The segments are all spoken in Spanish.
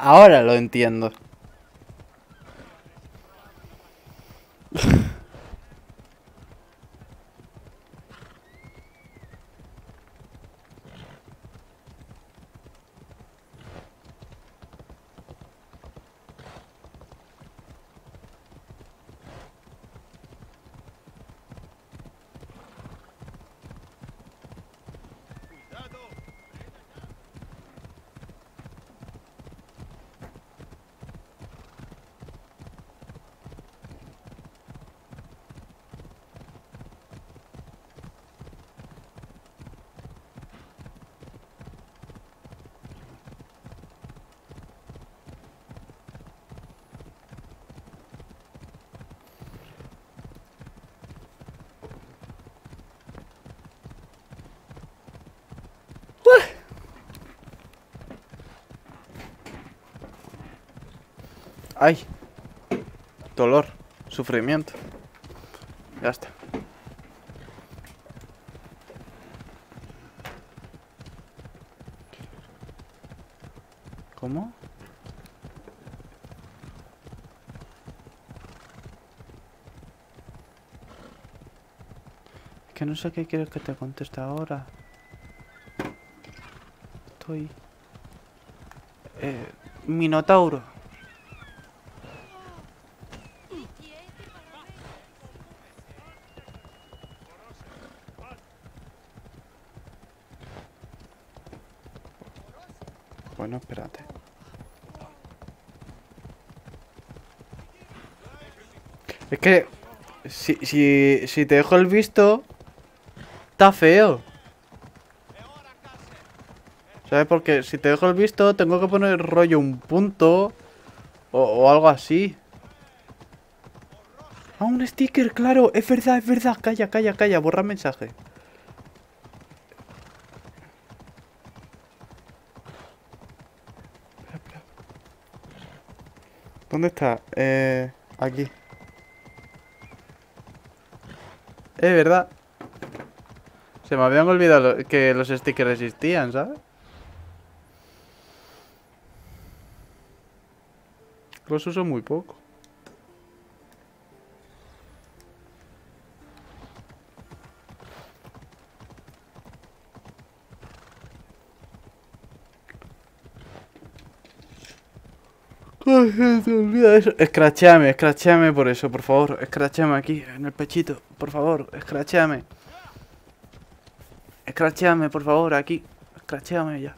Ahora lo entiendo. Ay. Dolor. Sufrimiento. Ya está. ¿Cómo? Es que no sé qué quieres que te conteste ahora. Estoy... Minotauro. Bueno, espérate. Es que... Si te dejo el visto... Está feo. ¿Sabes? Porque si te dejo el visto, tengo que poner rollo un punto. O algo así. Ah, un sticker, claro. Es verdad, es verdad. Calla, calla, calla. Borra mensaje. ¿Dónde está? Aquí. Es verdad. Se me habían olvidado que los stickers existían, ¿sabes? Los uso muy poco. Ay, se te olvida eso. Escrachame por eso, por favor. Escrachame aquí, en el pechito. Por favor, escrachame. Escrachame, por favor, aquí. Escrachame ya.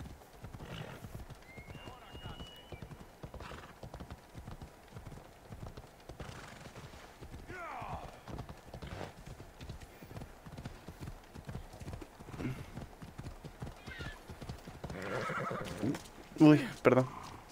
Uy, perdón.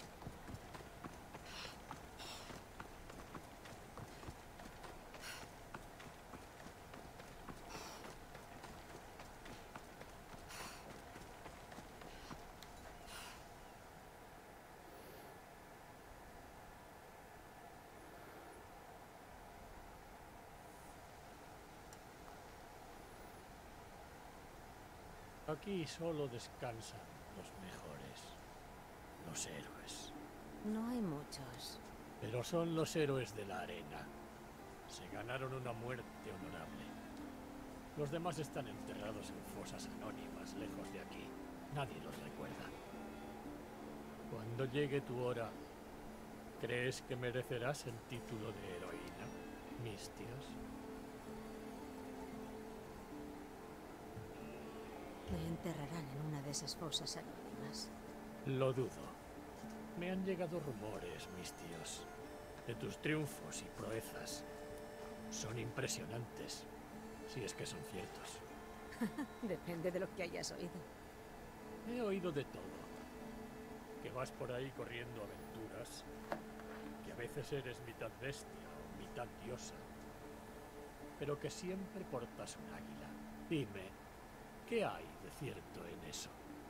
Aquí solo descansan los mejores, los héroes. No hay muchos. Pero son los héroes de la arena. Se ganaron una muerte honorable. Los demás están enterrados en fosas anónimas, lejos de aquí. Nadie los recuerda. Cuando llegue tu hora, ¿crees que merecerás el título de heroína, Mistios? Me enterrarán en una de esas fosas anónimas. Lo dudo. Me han llegado rumores, Mistios, de tus triunfos y proezas. Son impresionantes, si es que son ciertos. Depende de lo que hayas oído. He oído de todo. Que vas por ahí corriendo aventuras, que a veces eres mitad bestia o mitad diosa, pero que siempre portas un águila. Dime, ¿qué hay de cierto en eso?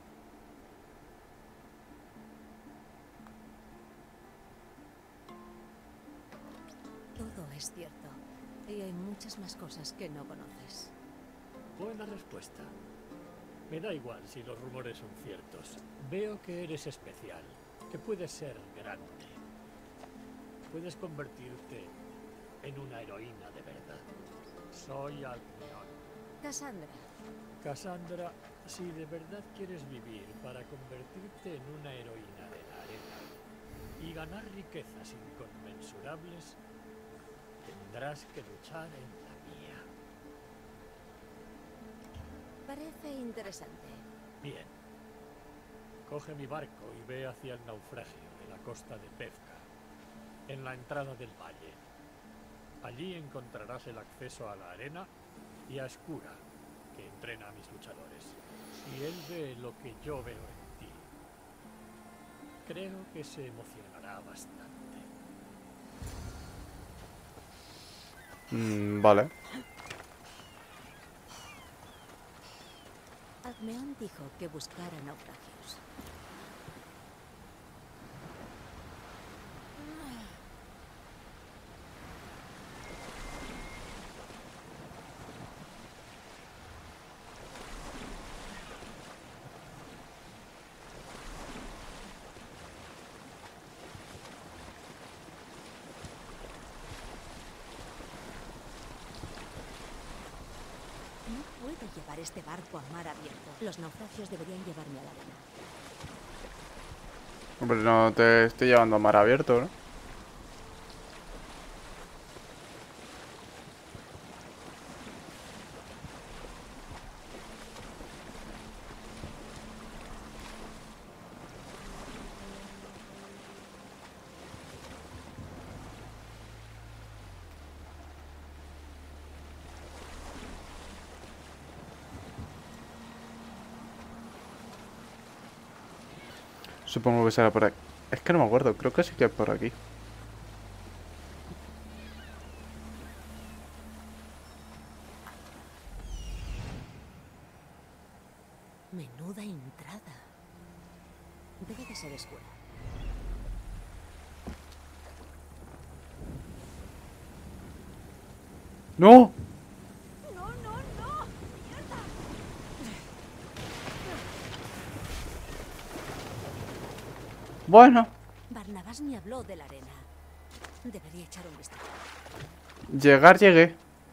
Todo es cierto. Y hay muchas más cosas que no conoces. Buena respuesta. Me da igual si los rumores son ciertos. Veo que eres especial. que puedes ser grande. Puedes convertirte en una heroína de verdad. Soy Alcmeón. Cassandra, Cassandra, si de verdad quieres vivir para convertirte en una heroína de la arena y ganar riquezas inconmensurables, tendrás que luchar en la mía. parece interesante. Bien. Coge mi barco y ve hacia el naufragio de la costa de Pevka, en la entrada del valle. Allí encontrarás el acceso a la arena y a Skura, que entrena a mis luchadores. Si él ve lo que yo veo en ti, creo que se emocionará bastante. Vale. Alcmeón dijo que buscara naufragios. No puedo llevar este barco a mar abierto. Los naufragios deberían llevarme a la arena. Hombre, no te estoy llevando a mar abierto, ¿no? Supongo que será por aquí. Es que no me acuerdo, creo que sí que es por aquí. Menuda entrada. Debe de ser Skura. ¡No! ¡No, no, no! ¡Mierda! Bueno, Barnabás me habló de la arena. Debería echar un vistazo. llegar llegué.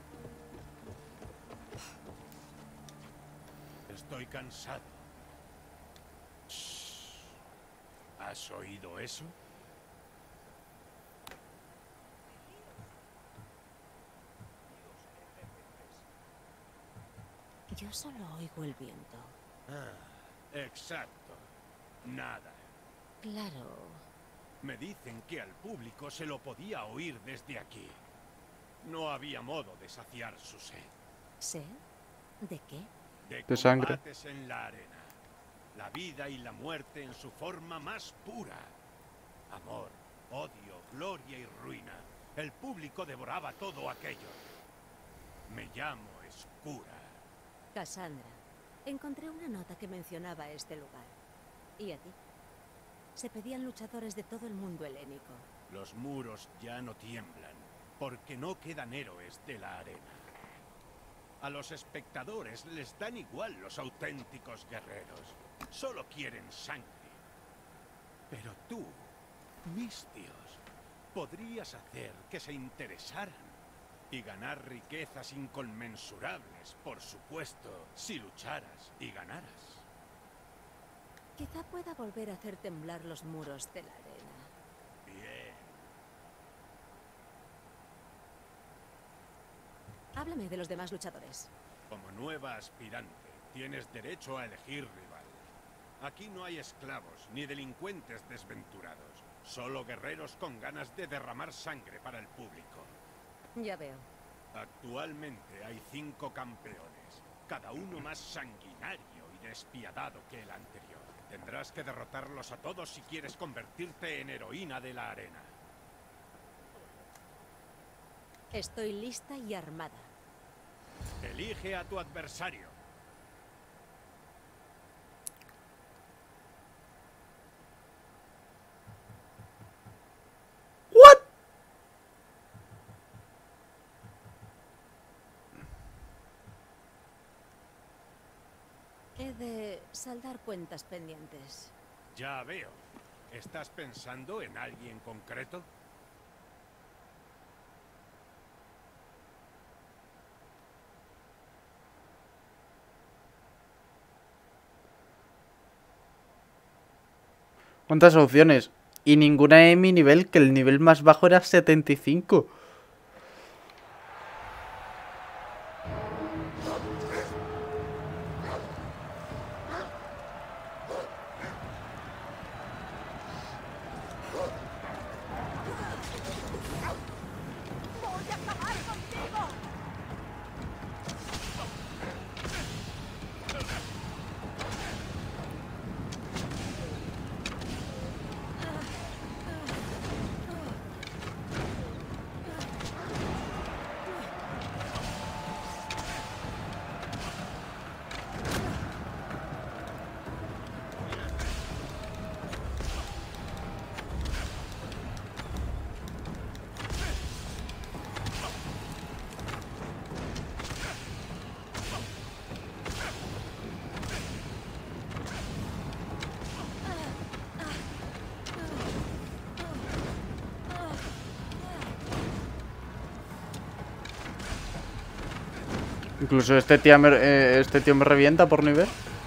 Estoy cansado. ¿Has oído eso? Yo solo oigo el viento. Ah, exacto. Nada. Claro. Me dicen que al público se lo podía oír desde aquí. No había modo de saciar su sed. ¿Sé? ¿De qué? De sangre. Combates en la arena. La vida y la muerte en su forma más pura. Amor, odio, gloria y ruina. El público devoraba todo aquello. Me llamo Skura. Cassandra, encontré una nota que mencionaba este lugar. ¿Y a ti? Se pedían luchadores de todo el mundo helénico. Los muros ya no tiemblan, porque no quedan héroes de la arena. A los espectadores les dan igual los auténticos guerreros. Solo quieren sangre. Pero tú, mis dios, podrías hacer que se interesaran y ganar riquezas inconmensurables, por supuesto, si lucharas y ganaras. Quizá pueda volver a hacer temblar los muros de la arena. Bien. Háblame de los demás luchadores. Como nueva aspirante, tienes derecho a elegir rival. Aquí no hay esclavos ni delincuentes desventurados. Solo guerreros con ganas de derramar sangre para el público. Ya veo. Actualmente hay 5 campeones, cada uno más sanguinario y despiadado que el anterior. Tendrás que derrotarlos a todos si quieres convertirte en heroína de la arena. Estoy lista y armada. Elige a tu adversario. He de saldar cuentas pendientes. Ya veo. ¿Estás pensando en alguien concreto? ¿Cuántas opciones? Y ninguna de mi nivel, que el nivel más bajo era 75. Incluso este tío me revienta por nivel.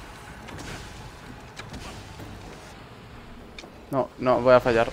No, no, voy a fallar.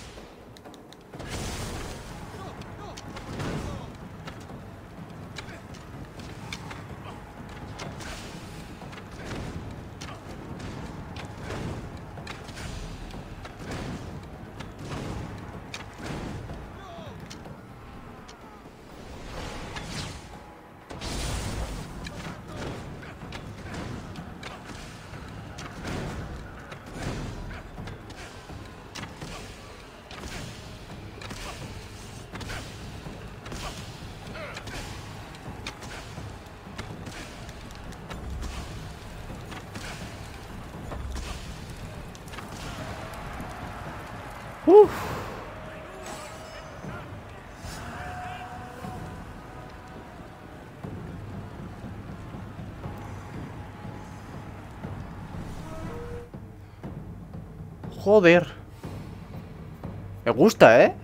Joder. Me gusta, ¿eh?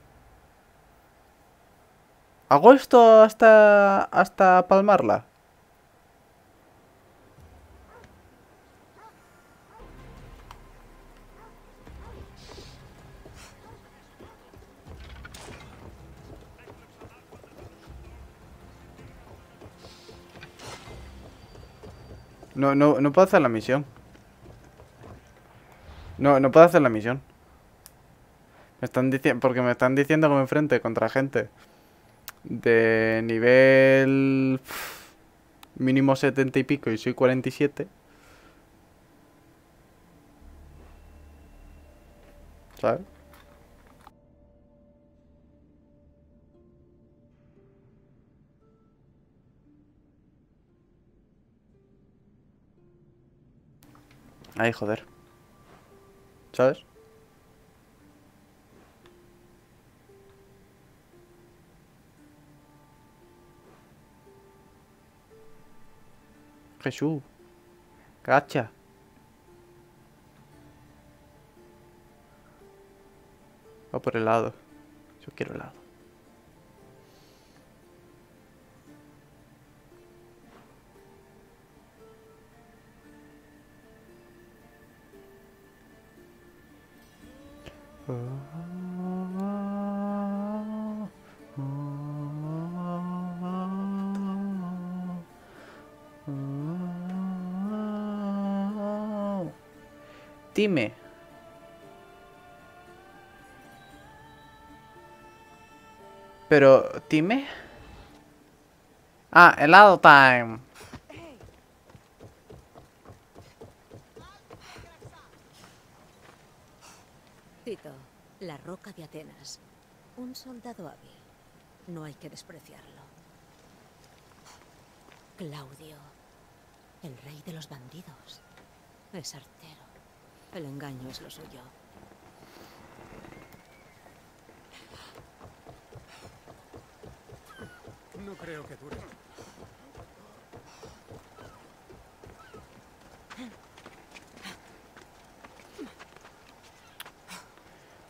¿Hago esto hasta palmarla? No, no, no puedo hacer la misión. No, no puedo hacer la misión. Me están diciendo, porque me están diciendo que me enfrente contra gente de nivel mínimo 70 y pico y soy 47. ¿Sabes? Ay, joder. ¿Sabes? Jesús. Gacha. Va por helado. Yo quiero helado. Dime. Pero, dime. Ah, helado time. Tito, la roca de Atenas. Un soldado hábil. No hay que despreciarlo. Claudio, el rey de los bandidos. Es artero. El engaño es lo suyo. No creo que dure.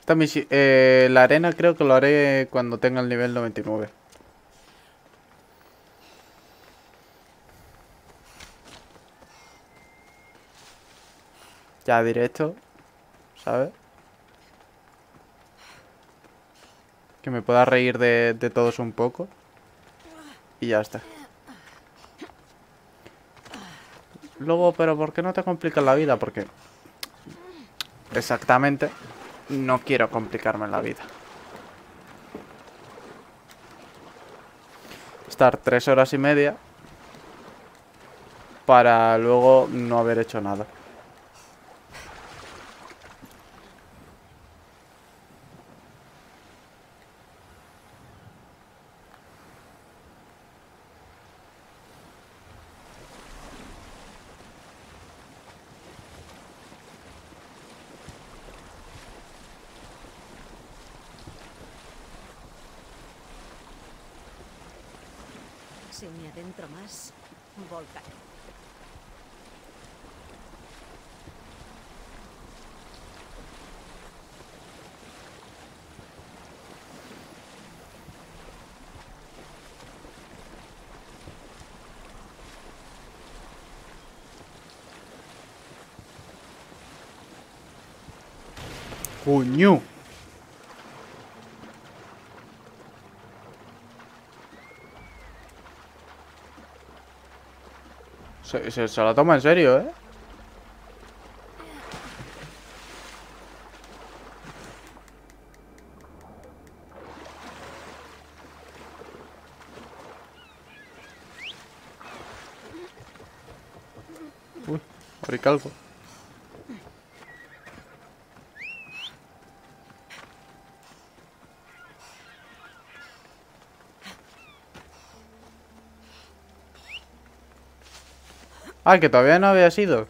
Esta misión... la arena creo que lo haré cuando tenga el nivel 99. Ya directo, ¿sabes? Que me pueda reír de todos un poco. Y ya está. Luego, pero ¿por qué no te complicas la vida? Porque... exactamente, no quiero complicarme la vida. Estar 3 horas y media para luego no haber hecho nada. Si me adentro más, volcaré. ¡Coño! Se lo toma en serio, ¿eh? Uy, oricalco. Ah, que todavía no había sido.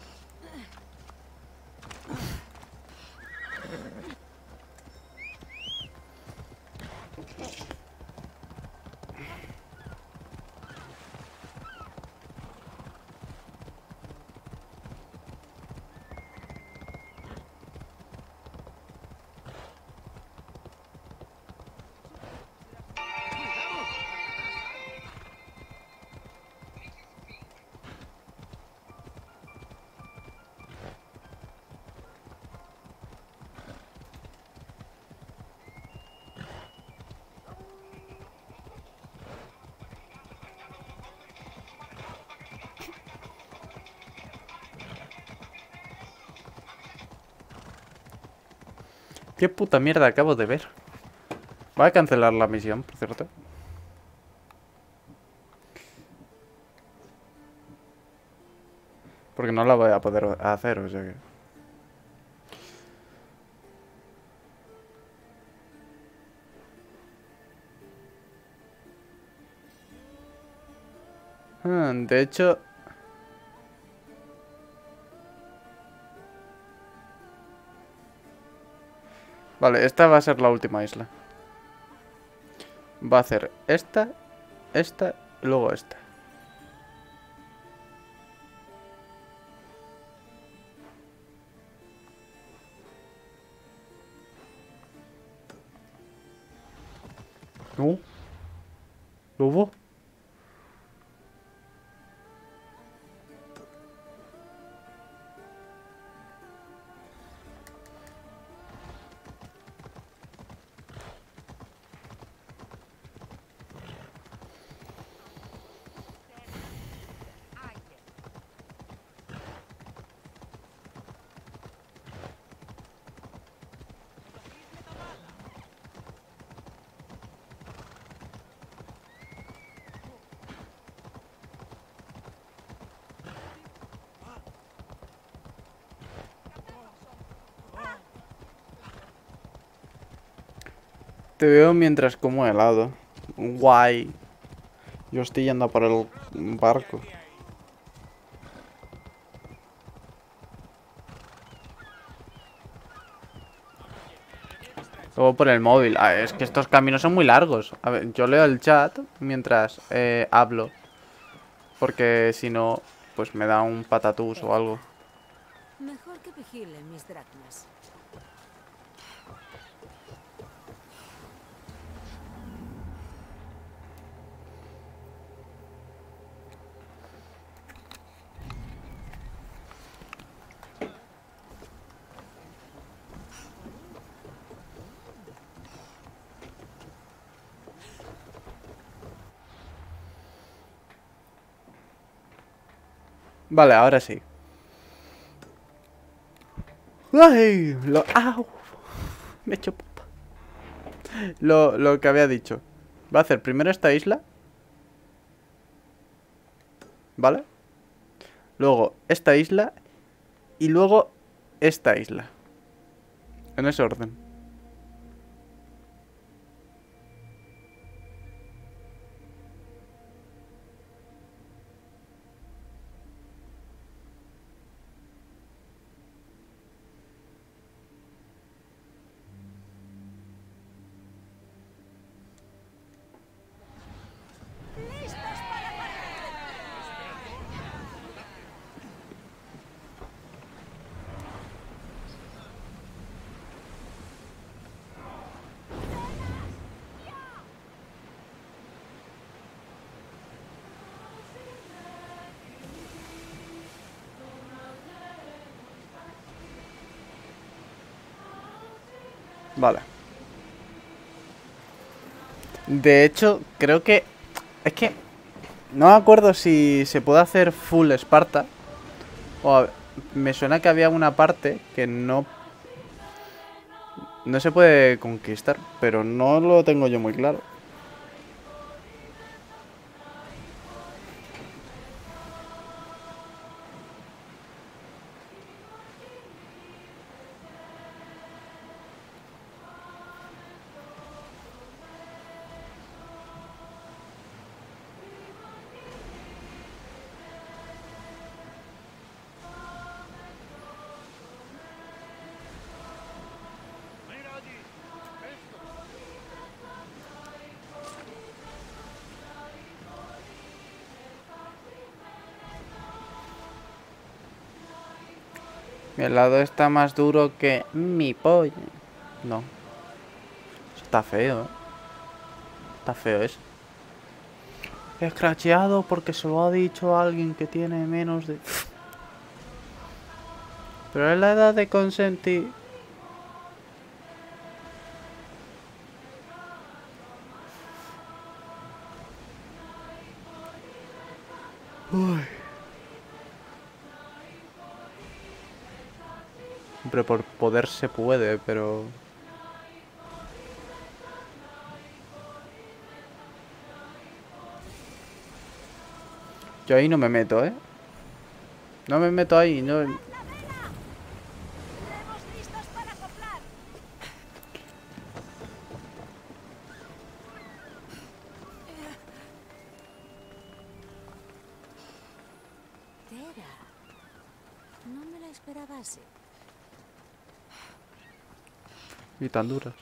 ¿Qué puta mierda acabo de ver? Voy a cancelar la misión, por cierto. Porque no la voy a poder hacer, o sea que... de hecho... Vale, esta va a ser la última isla. Va a hacer esta, esta y luego esta. No. ¿Lobo? Te veo mientras como helado. Guay. Yo estoy yendo por el barco. Luego por el móvil. Ah, es que estos caminos son muy largos. A ver, yo leo el chat mientras hablo. Porque si no, pues me da un patatús o algo. Mejor que vigilen mis dracmas. Vale, ahora sí. ¡Ay! ¡Au! Me he hecho pupa. Lo que había dicho. Va a hacer primero esta isla. ¿Vale? Luego esta isla. Y luego esta isla. En ese orden. Vale. De hecho, creo que... Es que... No me acuerdo si se puede hacer full Esparta. Me suena que había una parte que no... No se puede conquistar. Pero no lo tengo yo muy claro. Mi helado está más duro que mi pollo. No. Eso está feo, ¿eh? Está feo eso. Escracheado porque se lo ha dicho a alguien que tiene menos de... Pero es la edad de consentir. Uy. Siempre por poder se puede, pero... Yo ahí no me meto, ¿eh? No me meto ahí, no... Tera. No me la esperaba así. Y tan duras.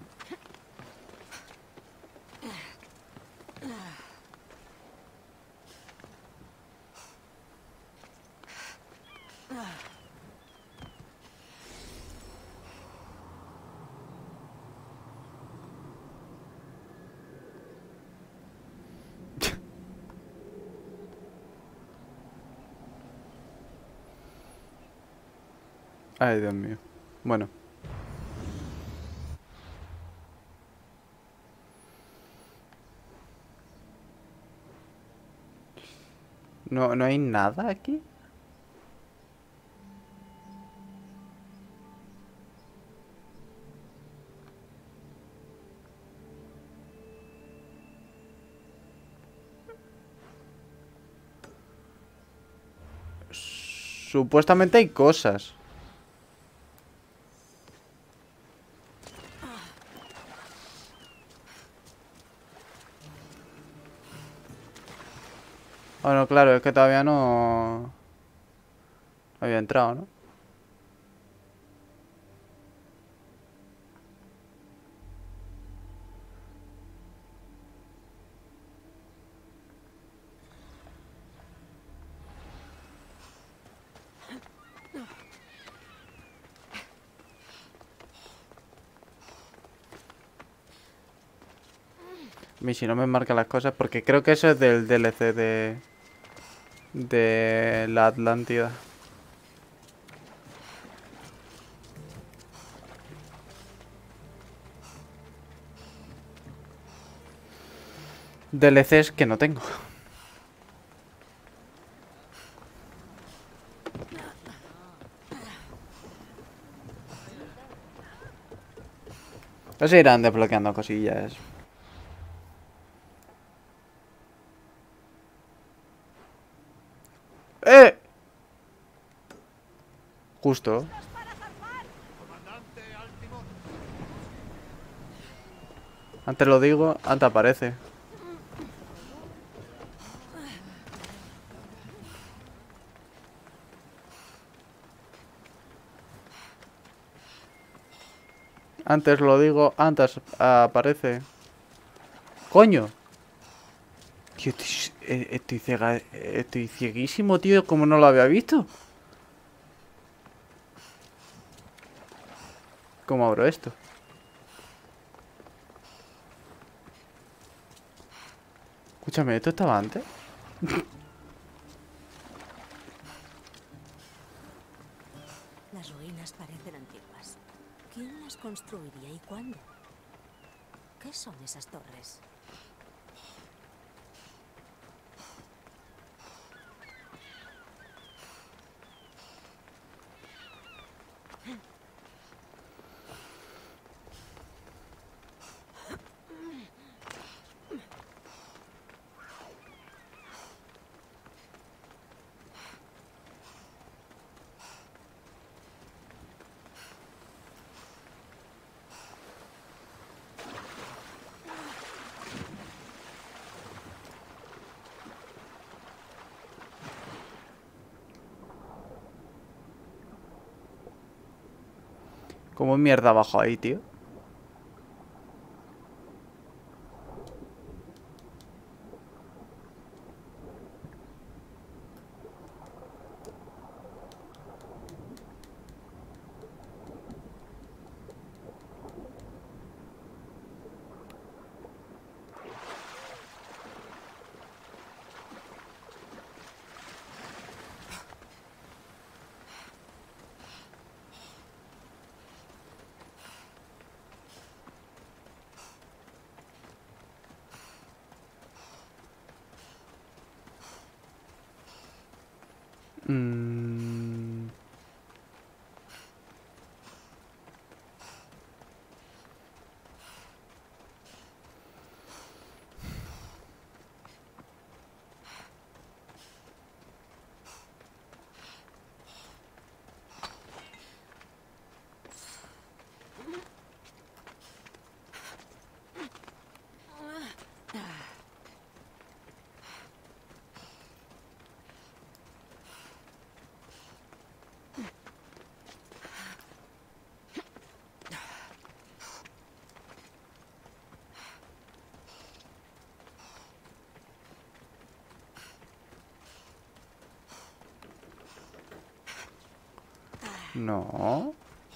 Ay, Dios mío. Bueno. No hay nada aquí. Supuestamente hay cosas. Bueno, claro, es que todavía no había entrado, ¿no? A mí si no me marca las cosas, porque creo que eso es del DLC de la Atlántida. DLCs que no tengo. Ya se irán desbloqueando cosillas. ¡Eh! Justo. Antes lo digo, antes aparece. Antes lo digo, antes aparece. ¡Coño! Tío, estoy cieguísimo, tío, como no lo había visto. ¿Cómo abro esto? Escúchame, ¿esto estaba antes? Las ruinas parecen antiguas. ¿Quién las construiría y cuándo? ¿Qué son esas torres? ¿Cómo mierda abajo ahí, tío? Mm, no.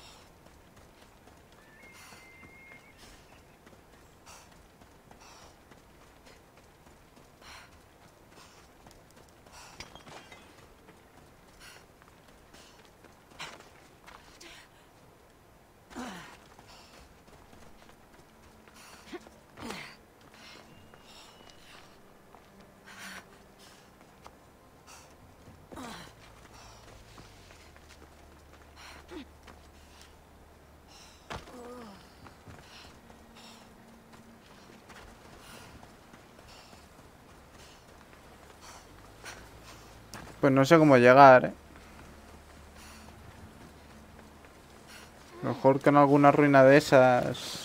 Pues no sé cómo llegar, ¿eh? Mejor que en alguna ruina de esas.